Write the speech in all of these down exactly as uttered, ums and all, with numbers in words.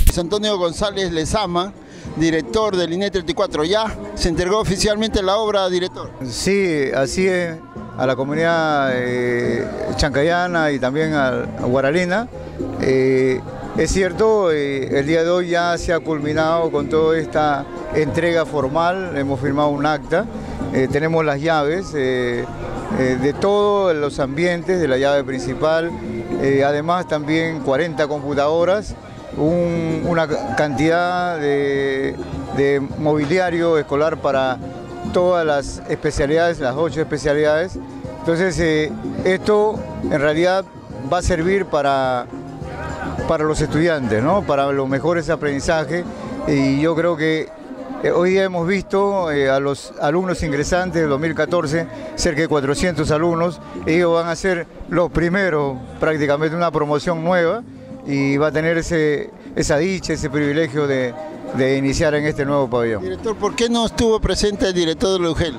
Luis Antonio González Lezama, director del I N E treinta y cuatro. ¿Ya se entregó oficialmente la obra, director? Sí, así es, a la comunidad eh, chancayana y también a, a Guaralina. Eh, es cierto, eh, el día de hoy ya se ha culminado con toda esta entrega formal, hemos firmado un acta, eh, tenemos las llaves eh, eh, de todos los ambientes, de la llave principal, eh, además también cuarenta computadoras, un, una cantidad de, de mobiliario escolar para todas las especialidades, las ocho especialidades. Entonces eh, esto en realidad va a servir para, para los estudiantes, ¿no? Para los mejores aprendizajes, y yo creo que eh, hoy día hemos visto eh, a los alumnos ingresantes del dos mil catorce, cerca de cuatrocientos alumnos, ellos van a ser los primeros prácticamente una promoción nueva y va a tener ese, esa dicha, ese privilegio de, de iniciar en este nuevo pabellón. Director, ¿por qué no estuvo presente el director de la U G E L?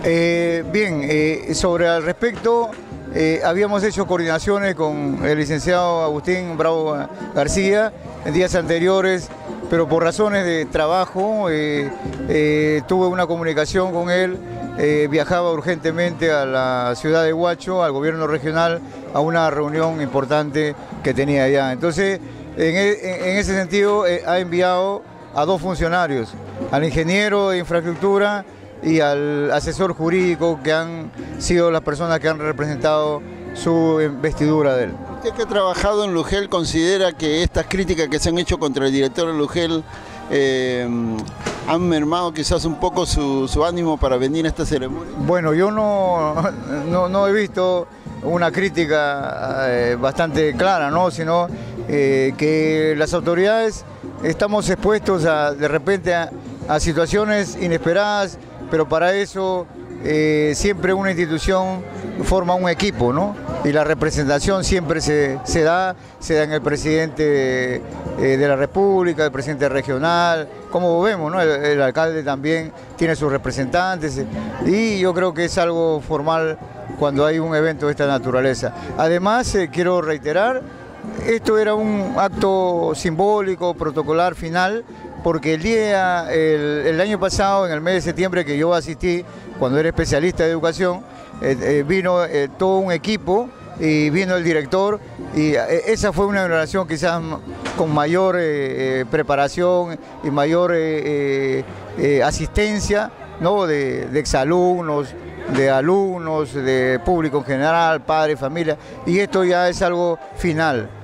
Eh, bien, eh, sobre al respecto, eh, habíamos hecho coordinaciones con el licenciado Agustín Bravo García en días anteriores, pero por razones de trabajo eh, eh, tuve una comunicación con él, eh, viajaba urgentemente a la ciudad de Huacho, al gobierno regional, a una reunión importante que tenía allá. Entonces, en, en ese sentido, eh, ha enviado a dos funcionarios, al ingeniero de infraestructura y al asesor jurídico, que han sido las personas que han representado su investidura de él. Usted que ha trabajado en la U G E L, ¿considera que estas críticas que se han hecho contra el director de la U G E L eh, han mermado quizás un poco su, su ánimo para venir a esta ceremonia? Bueno, yo no, no, no he visto una crítica eh, bastante clara, ¿no? Sino eh, que las autoridades estamos expuestos a, de repente a, a situaciones inesperadas, pero para eso eh, siempre una institución forma un equipo, ¿no? Y la representación siempre se, se da, se da en el presidente eh, de la República, el presidente regional, como vemos, ¿no? El, el alcalde también tiene sus representantes, y yo creo que es algo formal cuando hay un evento de esta naturaleza. Además, eh, quiero reiterar, esto era un acto simbólico, protocolar, final, porque el día, el, el año pasado, en el mes de septiembre, que yo asistí, cuando era especialista de educación, eh, eh, vino eh, todo un equipo y vino el director, y eh, esa fue una inauguración quizás con mayor eh, eh, preparación y mayor eh, eh, eh, asistencia, ¿no? de, de exalumnos, de alumnos, de público en general, padres, familia, y esto ya es algo final.